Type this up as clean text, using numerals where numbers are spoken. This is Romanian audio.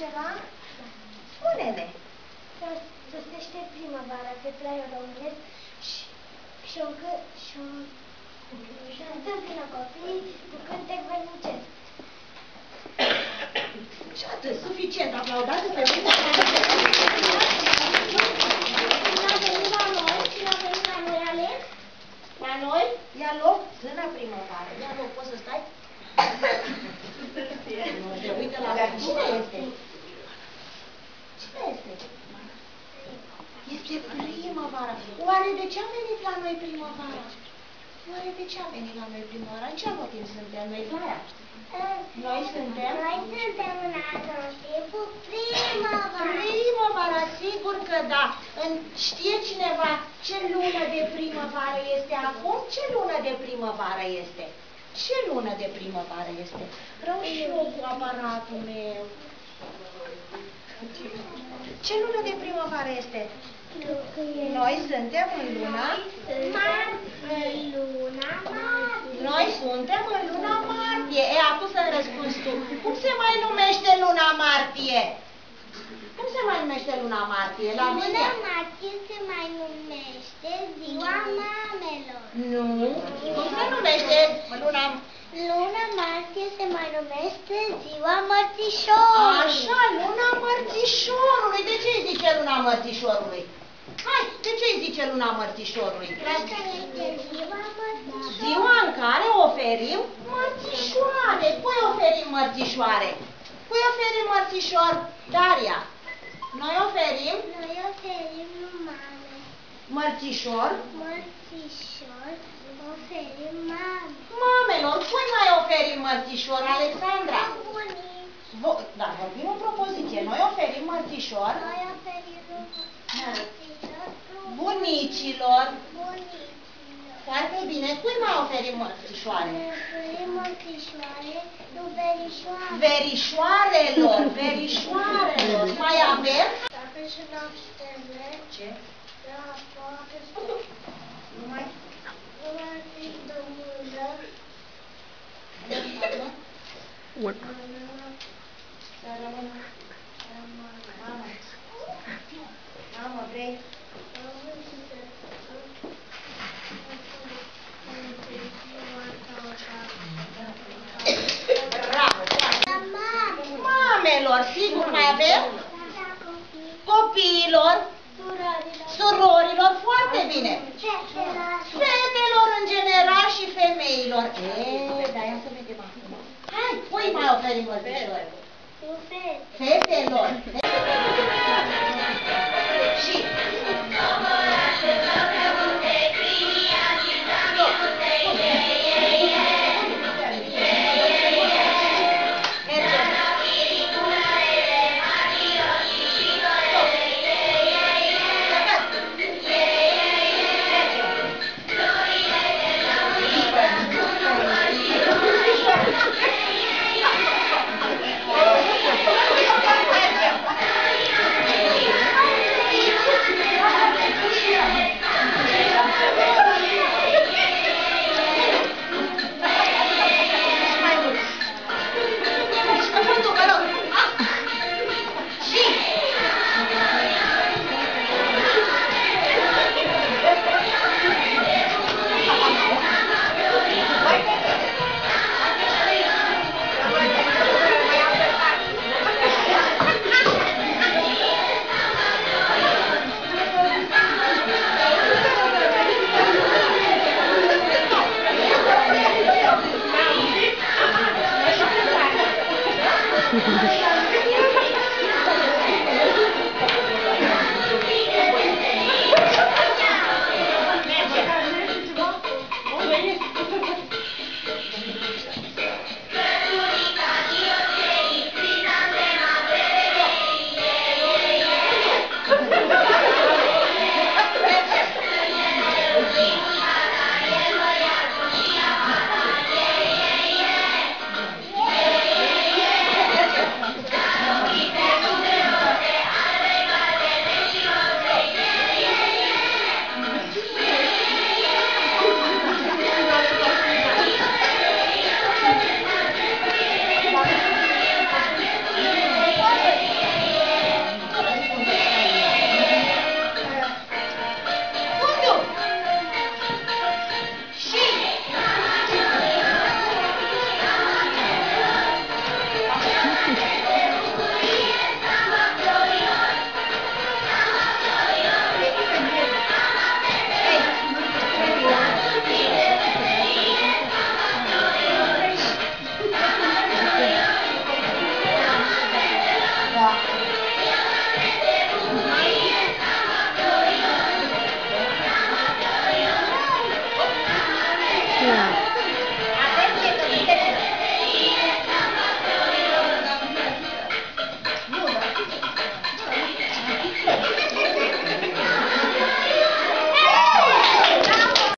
ceva? Spune-ne. Sosește primăvara pe plaiul românesc și întâmpină copiii cu cântec vărnicesc. Și atât, suficient, aplaudați pe mine. Cine a venit la noi? Cine a venit la noi, Alex? La noi, ia loc, zâna primăvară. Ia loc, poți să stai? Uite la cine este? Cine este? Este primăvara. Oare de ce a venit la noi primăvara? Oare de ce a venit la noi primăvara? În ce motiv suntem noi, Clara? Noi suntem în anotimpul primăvara. Primăvara, sigur că da. Știe cineva ce lună de primăvară este acum? Ce lună de primăvară este? Ce lună de primăvară este? Vreau și eu cu aparatul meu. Ce lună de primăvară este? Noi suntem în luna Noi suntem în luna martie. Acum să-mi răspunzi tu. Cum se mai numește luna martie? Cum se mai numește luna martie? La mine? Luna martie se mai numește ziua mamelor. Nu. Cum se numește luna? Luna martie se mai numește ziua mărțișorului. Așa, luna mărțișorului. De ce îi zice luna mărțișorului? Hai, de ce îi zice luna mărțișorului? Asta este ziua mărțișorului. Ziua în care oferim mărțișoare. Cui oferim mărțișoare? Cui oferim mărțișor? Daria. Noi oferim mame. Mărțișor. Oferim mame. Mamelor. Cui mai oferim mărțișor, Alexandra? Bunici. Da, vorbim în propoziție. Noi oferim mărțișor. Noi oferim mărțișor. Bunicilor. Bunicilor. Foarte bine. Cui mai oferim mărțișoare? Oferim mărțișoare lui verișoare. Verișoarelor. Verișoarelor. Mai avem? Dacă și noaptele. Ce? Da, poate să... Numai? Numai fi de mândă. Să rămână. Mamă, vrei? Bravo! Mamelor, sigur mai avem? Copiilor, surorilor, foarte bine. Fetelor în general și femeilor. Dar ia să vedem acum. Hai, cui mai oferim mărțișori? Fetelor. Și... Ia.